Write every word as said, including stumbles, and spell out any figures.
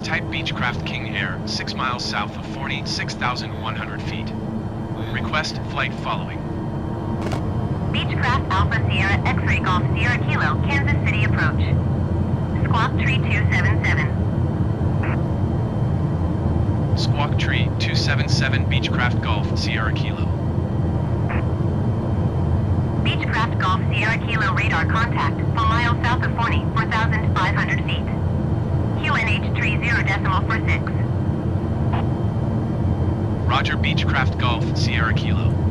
Type Beechcraft King Air, six miles south of Forney, six thousand one hundred feet. Request flight following. Beechcraft Alpha Sierra X-Ray Golf Sierra Kilo, Kansas City approach. Squawk Tree two seven seven. Squawk Tree two seven seven Beechcraft Golf Sierra Kilo. Beechcraft Golf Sierra Kilo radar contact, four miles south of Forney, four thousand five hundred feet. Q N H three zero decimal four six. Roger Beechcraft Golf Sierra Kilo.